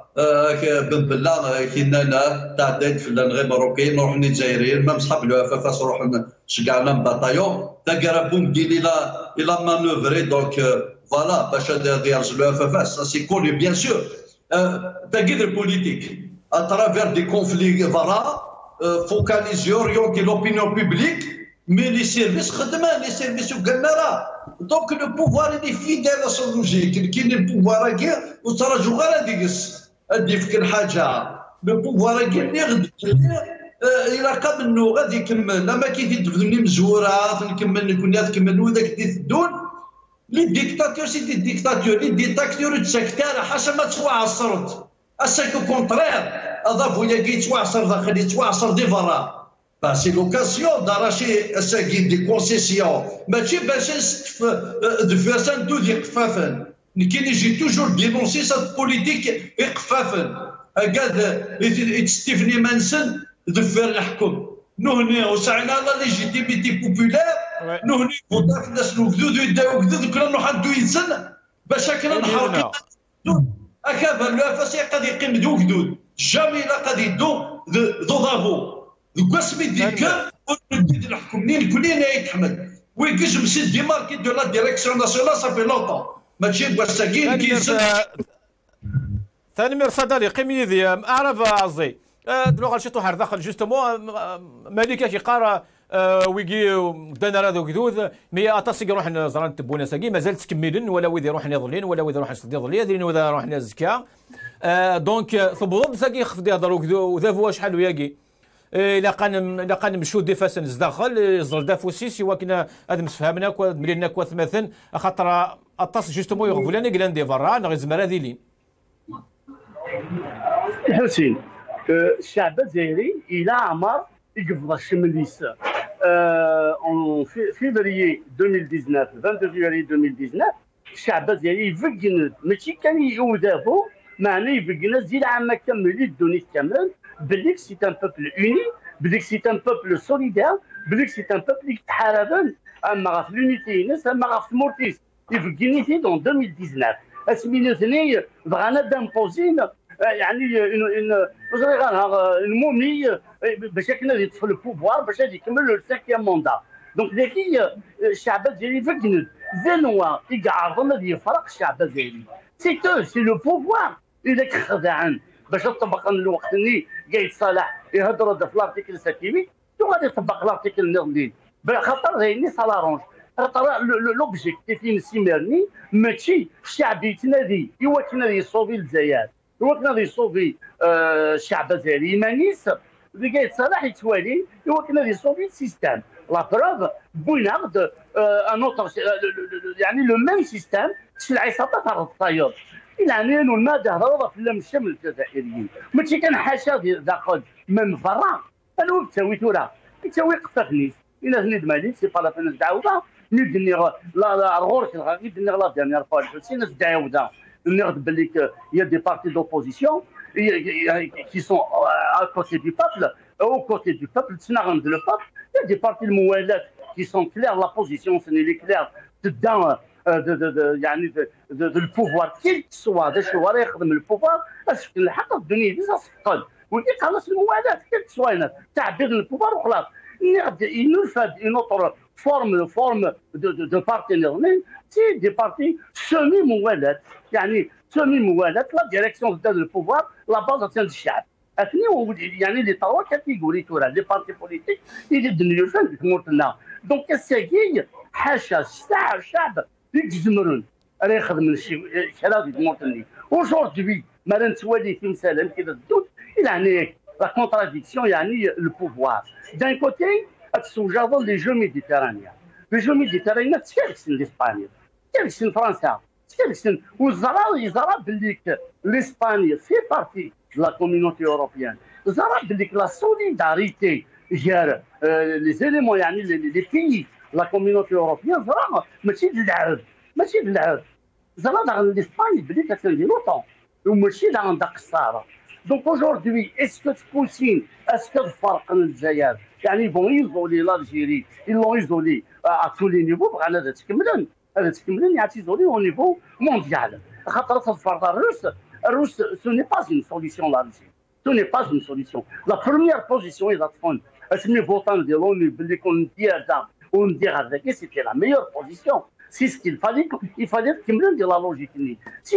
بن بلا كينا تعديت في غير مروكيين نروح الجزائريين مام صحاب الوفاف نروح شقعنا بطايون تقربوا ديال الى مانوفري دونك فوالا باش يرجلوا الوفاف سا سي كوني بيان سور تاكيد البوليتيك اترافير دي كونفلي فوالا فوكاليزي اوريونتي لوبينيون بوبليك مي لي سيرفيس خدمان لي سيرفيس وقالنا راه دونك لو بوفوار اللي فيدال ا سون لوجيك كاين البوفوار كي وتراجعوا غير هذيك ادي فيك الحاجه لو بوفوار كي اللي غد الى قبل غادي يكمل لما كيدفني مزورات نكمل نكون تكمل وذاك تدون لي ديكتاتور سي دي ديكتاتور لي ديكتاتور تسكتار حاشا ما توعصرت الساكو كونترير اضافوا يا كي توعصر داخل يتوعصر دي فرا سي لوكاسيون داراشي الساكي دي كونسيسيون ماشي باش دفاسان دو دي قفافن كي يجي توجور دينونسي سات بوليتيك قفافن هكذا يتستيفني مانسن دفار الحكم نهني وسعنا لا ليجيتيميتي بوبولير نهني فوطاك الناس الوكدود ويداو وكدود كنا نروح ندو يتسنى باش كنا نحرق هكذا الوفاس قد يقيم دو وكدود جامي لا قد يدو ذو ضابو قسمي ديكا ونبدي الحكم منين كلنا يتحمل ويكجم سي ديماركي دو لا ديريكسيون ناسيونال صافي لونطون ماشي بواساكين كيسن ثاني مرصد قيمي ذي اعرف عزي دروغ شي طوحر داخل جوستومون مالكه كيقرا ويجي دانا هذا وكذوذ مي اطاسي يروح زران تبونا ساكي مازال تكملن ولا ويدي يروح يظلين ولا ويدي يروح يصدي ظليه ديرين وذا يروح نزكا دونك ثبوض ساكي خف يهضر وذا فوا شحال وياكي الا قان مشو ديفاس نزداخل يزل دافوسيس وكنا هذا مسفهمنا ملينا كواث مثلا خاطر اطاس جوستومون يغفو لنا كلان دي فرا غير زمرا ذيلين حسين الشعب الجزائري الى عمر يقبض الشمليس en février 2019 22 février 2019 الشعب الجزائري يفقن ماشي كان يودافو معناه يفقن زي العام كامل الدنيا كامل بالك سي ان بوبل اوني بالك سي ان بوبل سوليدير بالك سي ان بوبل يتحاربن اما غاف لونيتي ناس اما غاف مورتيس يفقنيتي دون 2019 اسمينو ثني بغانا دامبوزين يعني المومي باش كنا يطفي البوفوار باش يكمل السانكيام موندا دونك ذاكي الشعب الجزائري فقند ذنوا يقعرضنا اللي يفرق الشعب الجزائري سي لو بوفوار اذا خدعن باش تطبق الوقت اللي قايد صالح يهضروا في الارتيكل 7 وغادي يطبق الارتيكل 9 خاطر هيني صالارونج خاطر لوبجيكتيف نسيمرني ماشي الشعب يتنادي يتنادي يصوفي الجزائر يوكنا يصوفي الشعب الجزائري مانيس اللي قايد صالح يتوالي يوكنا يصوفي السيستم لا بروف بوينارد ان اوتر يعني لو ميم سيستم العصابات تاع الطيور العنين والماده هضره في الشمل الجزائريين ماشي كان حاشا داخل من فرا انا تسوي تورا تسوي قفخنيس الى هني دمالي سي با لا بين دعوه ندني لا غورك ندني لا ديرنيير فوا سي ناس دعوه نرد بالك il y a des partis d'opposition qui sont à côté du peuple au côté du peuple تناغند le peuple il y a des partis الموالات qui sont clairs la position c'est les clairs dedans يعني البوفوار كيل سوا ذا شو راه يخدم البوفوار باش الحق الدنيا ديجا سقط ولكن خلاص الموالاه كيل سوا تعبير البوفوار وخلاص il nous fait une autre forme de partenaires c'est des partis semi-موالات يعني semi-موالات لا ديريكسيون ديال البوفوار لا باز ديال الشعب يعني لي تروا كاتيجوري تورا لي بارتي بوليتيك اللي دنيو فان مورتنا دونك الساكي حاشا الشعب يجزمرون راه يخدم الشرا ديال مورتني aujourd'hui ما نتوالي في مسالم كذا الدود يعني لا كونتراديكسيون يعني البوفوار دان كوتي تسوجا لي جو ميديتيرانيان لي جو ميديتيرانيان تكالكسن لاسبانيا تكالكسن فرنسا تكالكسن يزرا باللي لاسبانيا في بارتي لا كوميونيتي اوروبيان زرا باللي لا سوليداريتي ديال لي زيليمون يعني لي بيي لا كوميونيتي اوروبيان زرا ماشي للعب زرا داخل لاسبانيا باللي كتندير لوطون وماشي داك الصحراء دونك aujourd'hui est-ce que Poutine est-ce que فرق الجزائر يعني بون يزولي لالجيري يلون يزولي à tous les niveaux بغا هذا تكملن يعني تيزولي au niveau مونديال خاطر الفرد الروس ce n'est pas une solution la Russie. Ce n'est pas une solution. La première position est c'était la meilleure position. C'est ce qu'il fallait. Il fallait que la logique. Si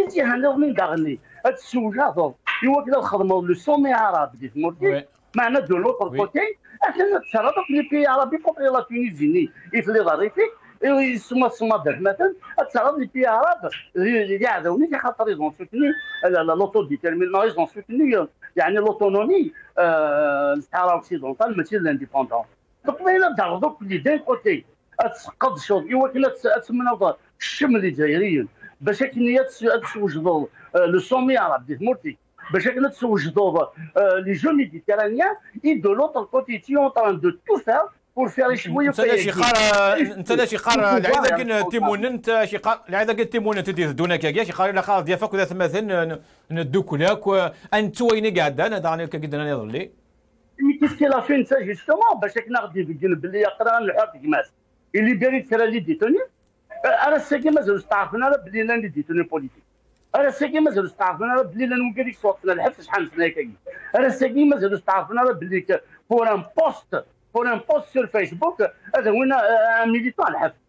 le sommet arabe de l'autre côté, les pays arabes, y compris la Tunisie, ils faisaient la réplique. Et مثلا تصرف les pays arabes اللي عاودوني في خاطر ils ont soutenu l'autodétermination, ils ont soutenu يعني l'autonomie الصحراء occidentale ماشي l'indépendance. Donc là ضربوا اللي دان كوتي تسقط شوط ايوا كنا تسمنوا الشمل الجزائريين باش كنا تسوجدوا لو سومي عرب دي مورتي باش كنا تسوجدوا لي جو ميديتيرانيين et de l'autre côté tu es en train de tout faire pour faire échouer انت لا شي قار العيده كاين تيمون انت شي قار العيده كاين تيمون انت دير دونا كاع شي قار لا قار ديالك وذا مثلا ندوكلاك انت وين قاعد انا داني كقدنا نظلي مي كيسكي لا فين سا جوستومون باش كنا غادي بالجنب اللي يقرا الحق كماس اللي داري ترى لي ديتوني انا ساكي مازال استعرفنا بلي لان لي ديتوني بوليتيك انا ساكي مازال استعرفنا بلي لان وكاليك صوتنا الحبس شحال سنه كاين انا ساكي مازال استعرفنا بلي بور ان بوست pour un post sur Facebook, un militant à l'Haf.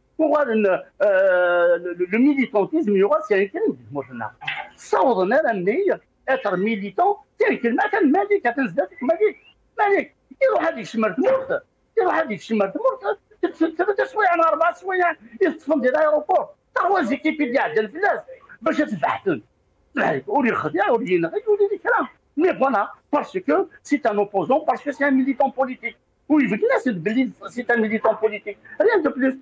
Le militantisme, c'est un crime. Ça, on a amené être militant, c'est un crime. Malik, Malik, يروح هذيك شمرت مرت، يروح هذيك شمرت مرت، ثلاث سوايع ولا 4 سوايع يصطفن ديال الايروبور، تا هو زيكيبي اللي عندنا الفلاس باش تفحتن. ولي الخديع ولي ينغي ولي الكلام. Mais voilà, parce que c'est un opposant, parce que c'est un militant politique. Oui, c'est un militant politique. Rien de plus.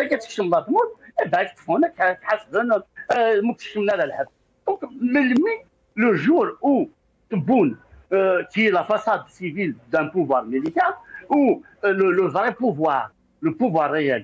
Donc, le jour où Tebboune, qui est la façade civile d'un pouvoir militaire, où le vrai pouvoir, le pouvoir réel,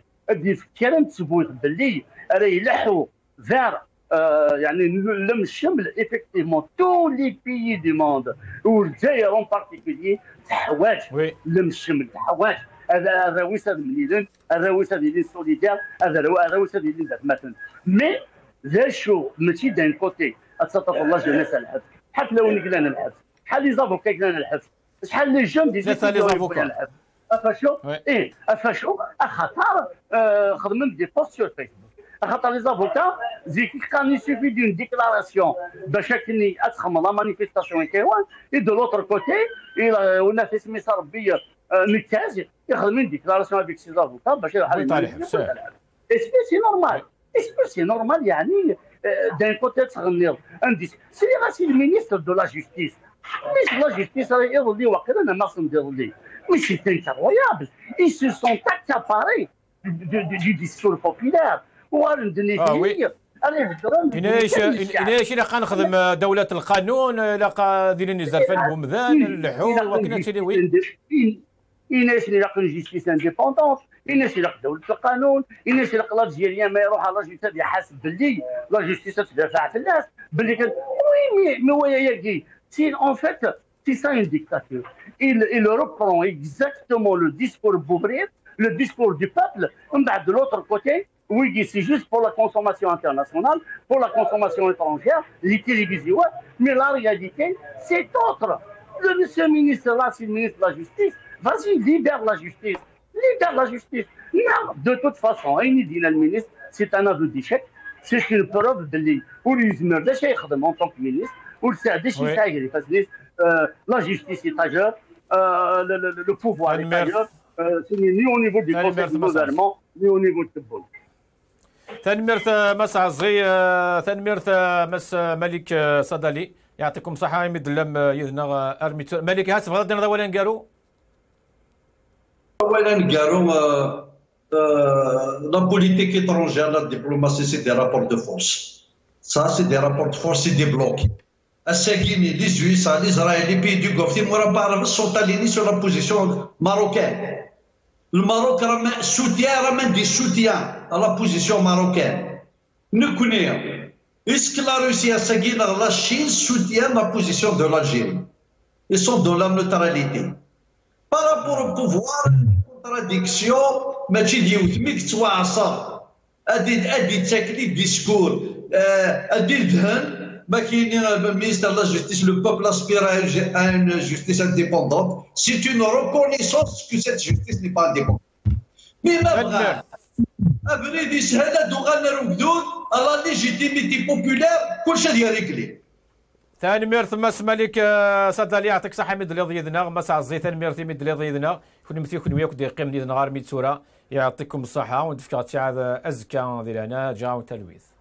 vers effectivement tous les pays du monde, ou le Zaïre en particulier, تحواج لمشمل تحواج هذا الرويسه المنيلين الرويسه ديال السوليدير هذا الرويسه ديال مثلا مي ذا شو ماشي دان كوتي اتسطف الله جناس الحبس حتى لو نقلنا الحبس شحال لي زافوكا قلنا الحبس شحال لي جون ديال لي زافوكا افاشو افاشو خطر خدمت دي بوست سور فيسبوك خاطر لي زافوكا كان يسوفي دون ديكلاراسيون باش كني اتخمم لا مانيفيستاسيون كيوان اي دو لوتر كوتي ولا في سميتها ربي ميكاز يخدموا ديكلاراسيون افيك سي زافوكا باش يحل سي نورمال سي نورمال يعني دان كوتي تغنيض انديس سي غاسي المينيستر دو لا جوستيس مش لا جوستيس راه يظلي واقيلا انا ما ندير لي مش انكرويابل اي سو سون اكاباري دو ديسكور بوبولير وي إناش إلا كنخدم دولة القانون إلا ديرين الزرفان بومذان اللحوم وكنا تيلي إناش إلا جيستيس انديبوندونت إناش إلا دولة القانون إناش إلا الجزائريين ما يروح على جوستيس يحاسب باللي لا جوستيس تدافع في الناس باللي كان وي مي هو ياكي سي أون فيت سي سا اون ديكتاتور il reprend exactement le discours bourrier le discours du peuple de l'autre côté. Oui, c'est juste pour la consommation internationale, pour la consommation étrangère, les télévisions, mais la réalité, c'est autre. Le monsieur ministre-là, c'est le ministre de la Justice. Vas-y, libère la justice. Libère la justice. Non, de toute façon, le ministre, c'est un aveu d'échec. C'est une preuve de lui. Ou en tant que ministre, ou la justice est ailleurs, le pouvoir est ailleurs. C'est ni au niveau du conseil du gouvernement, ni au niveau de Tebboune. تنميرت مس عزي تنميرت مس ملك صدالي يعطيكم الصحة يمد لم يذنا أرمي ملك هات فغادي نضا ولا نقارو la politique étrangère, la diplomatie, c'est des rapports de force. Ça, c'est des rapports de force, c'est des blocs. الساكنين les Suisses, les Israéliens, les pays du Golfe, ils sont alignés sur la position marocaine. Le Maroc ramène des soutiens à la position marocaine. Nous connaissons. Est-ce que la Russie a seguido la Chine soutient la position de l'Algérie? Ils sont dans la neutralité. Par rapport au pouvoir, contradiction, mais tu dis, mais tu vois ça. Elle dit discours, elle dit ما كاين ministre de la justice, le peuple aspire à une justice indépendante. C'est une reconnaissance que cette justice n'est pas indépendante. Mais ما بغى ابريد يسهل هادو غنرو جدود لا ليجيتيميتي بوبولير كلشي ديال رجلي. ثاني ميرث ما سما لك صدالي يعطيك الصحة ميد اللي ضيدنا ما ساعة زي ثاني ميرث ميد اللي ضيدنا كون مثيل كون وياك دير قيم نهار ميد سورة يعطيكم الصحة وندفك ساعة أزكى ديالنا جاو تلويث.